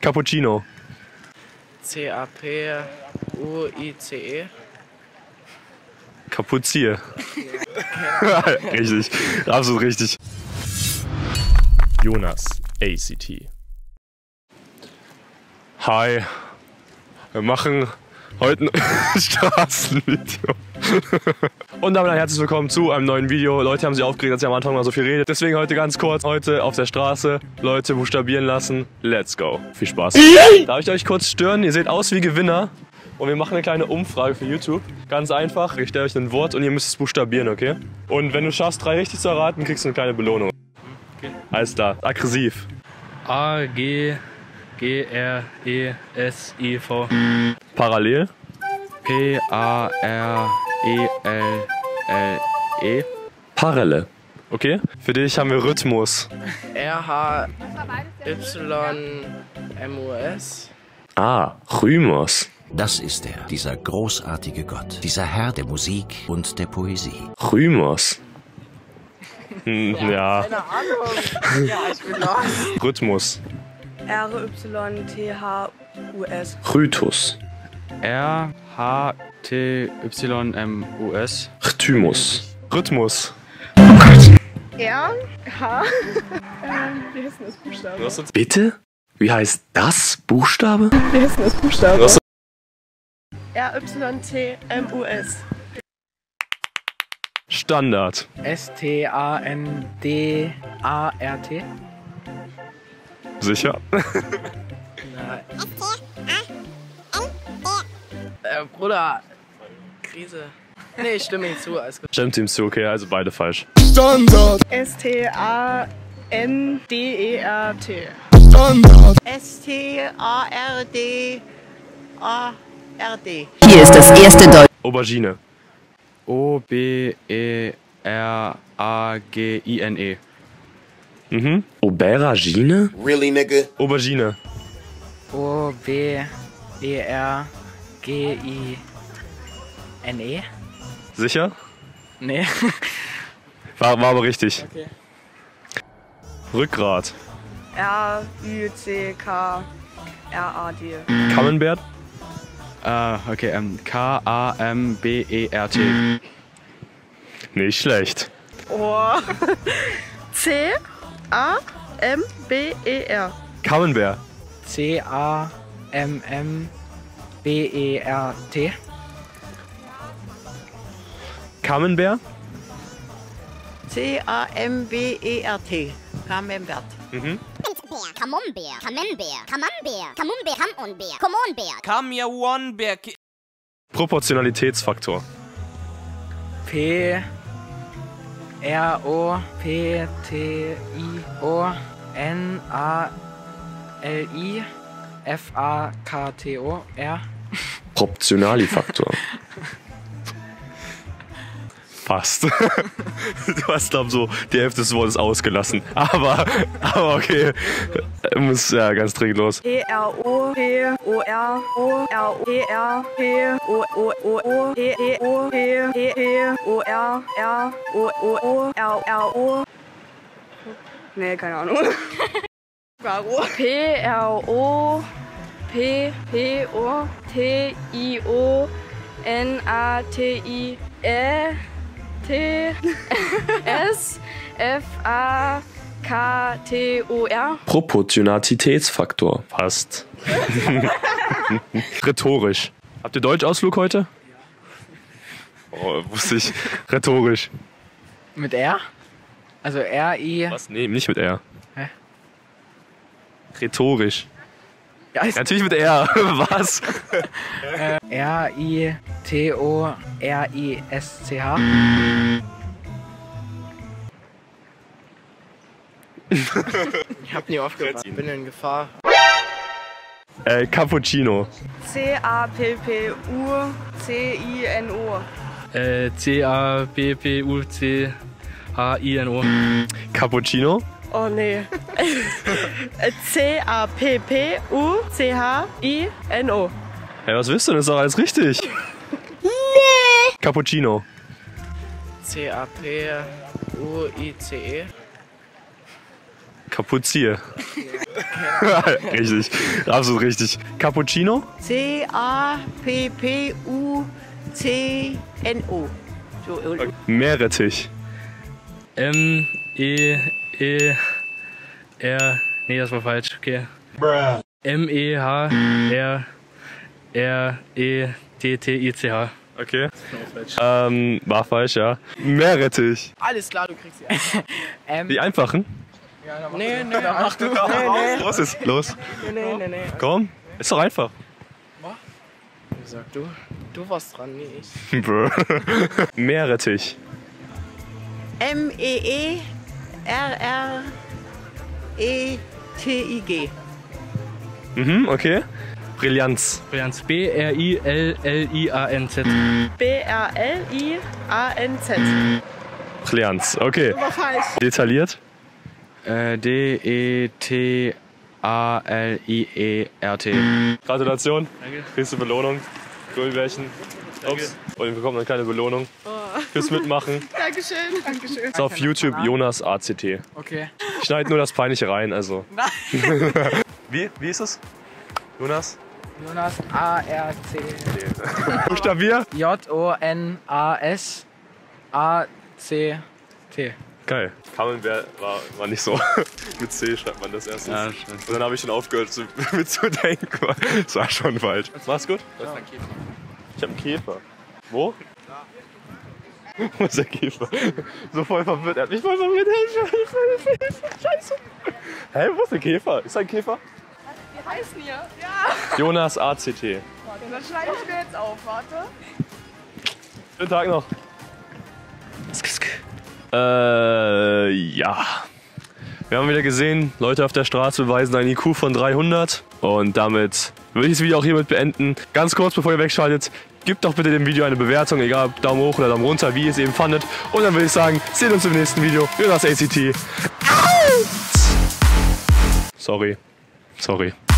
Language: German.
Cappuccino. C-A-P-U-I-C-E. Kapuzier. Richtig, absolut richtig. Jonas, ACT. Hi, wir machen heute ein Straßenvideo. Und damit ein herzlich willkommen zu einem neuen Video. Leute haben sich aufgeregt, dass ich am Anfang mal so viel rede. Deswegen heute ganz kurz, heute auf der Straße, Leute buchstabieren lassen. Let's go. Viel Spaß. Darf ich euch kurz stören? Ihr seht aus wie Gewinner. Und wir machen eine kleine Umfrage für YouTube. Ganz einfach, ich stelle euch ein Wort und ihr müsst es buchstabieren, okay? Und wenn du schaffst, 3 richtig zu erraten, kriegst du eine kleine Belohnung. Okay. Alles klar, aggressiv. A-G-G-R-E-S-I-V. Parallel. P-A-R-E-L-L-E. Parallel. Okay? Für dich haben wir Rhythmus. R-H-Y-M-U-S. Ah, Rhymus. Das ist er, dieser großartige Gott, dieser Herr der Musik und der Poesie. Rhymus. Ja. Keine Ahnung. Ja, ich bin los. Rhythmus. R-Y-T-H-U-S. Rhythus. R-H-T-Y-M-U-S. Rhythmus. Rhythmus. R-H. Wie heißt denn das Buchstabe? Bitte? Wie heißt das Buchstabe? Wie heißt denn das Buchstabe? R-Y-T-M-U-S. Standard. S-T-A-N-D-A-R-T. Sicher? Bruder. Krise. Nee, ich stimme nicht zu. Alles gut. Stimmt ihm zu, okay, also beide falsch. S-T-A-N-D-E-R-T. S-T-A-R-D-A-R-D. Hier ist das erste Deutsch. Aubergine. O-B-E-R-A-G-I-N-E. Mhm. Aubergine? Really, nigga? Aubergine. O-B-E-R-G-I-N-E. Sicher? Nee. War aber richtig. Okay. Rückgrat. R-U-C-K-R-A-D. Camembert. Okay, K-A-M-B-E-R-T. Nicht schlecht. Oh. C-A-M-B-E-R. Camembert. C-A-M-M-B-E-R-T. Camembert. C-A-M-B-E-R-T. Camembert. Mhm. Camembert, Camembert, Camembert, Camembert, Camembert, Camembert. Camembert. Proportionalitätsfaktor. P-R-O-P-T-I-O-N-A-L-I-F-A-K-T-O-R. Proportionalifaktor. Fast. Du hast, glaube ich, so die Hälfte des Wortes ausgelassen. Aber okay. Muss ja ganz dringend los. P-R-O-P-O-R-O-P-E-O-P-O-R-O. Nee, keine Ahnung. P-R-O-P-P-O-T-I-O-N-A-T-I-S-F-A-K-T-O-R. Proportionalitätsfaktor. Fast. Rhetorisch. Habt ihr Deutschausflug heute? Oh, wusste ich. Rhetorisch. Mit R? Also R-I... Was? Nee, nicht mit R. Hä? Rhetorisch. Ja, Natürlich mit R. Was? R-I-T-O-R-I-S-C-H. Ich hab nie aufgepasst. Ich bin in Gefahr. Cappuccino. C-A-P-P-U-C-I-N-O. C-A-P-P-U-C-H-I-N-O. Cappuccino. Oh nee. C-A-P-P-U-C-H-I-N-O. Hey, was wisst du? Das ist doch alles richtig. Nee. Cappuccino. C-A-P-U-I-C-E. Kapuzier. Richtig, absolut richtig. Cappuccino? C-A-P-P-U-C-N-O. So, Meerrettich. M-E-E-R. Nee, das war falsch. Okay. M-E-H-R-R-E-T-T-I-C-H. Okay. War falsch, ja. Meerrettich. Alles klar, du kriegst ja. Die einfachen? Nee, mach du. Los ist, los. Nee. Komm, ist doch einfach. Wie gesagt, du warst dran, nee, ich. Bro. Meerrettich. M-E-E-R-R-E-T-I-G. Mhm, okay. Brillanz. Brillanz. B-R-I-L-L-I-A-N-Z. B-R-L-I-A-N-Z. Brillanz, okay. War falsch. Detailliert. D-E-T-A-L-I-E-R-T. Gratulation. Danke. Kriegst du Belohnung. Gummibärchen. Ups. Und wir bekommen eine kleine Belohnung. Fürs Mitmachen. Dankeschön. Ist auf YouTube Jonas ACT. Okay. Ich schneide nur das Peinliche rein, also. Wie ist es? Jonas? Jonas A-R-C. Buchstabier? J-O-N-A-S-A-C-T. Geil. Camembert war nicht so. Mit C schreibt man das erstens. Ja, Und dann habe ich schon aufgehört mitzudenken. Das war schon falsch. Mach's gut. Das ist ein Käfer. Ich hab einen Käfer. Wo? Wo ist der Käfer? So voll verwirrt. Er hat mich voll verwirrt. Hilfe. Scheiße. Hä, wo ist der Käfer? Ist da ein Käfer? Wie heißen ihr? Ja. Jonas ACT. Das schreibe ich mir jetzt auf, warte. Schönen Tag noch. Ja. Wir haben wieder gesehen, Leute auf der Straße beweisen einen IQ von 300. Und damit würde ich das Video auch hiermit beenden. Ganz kurz, bevor ihr wegschaltet, gebt doch bitte dem Video eine Bewertung, egal ob Daumen hoch oder Daumen runter, wie ihr es eben fandet. Und dann würde ich sagen, sehen uns im nächsten Video. Jonas ACT. Out! Sorry.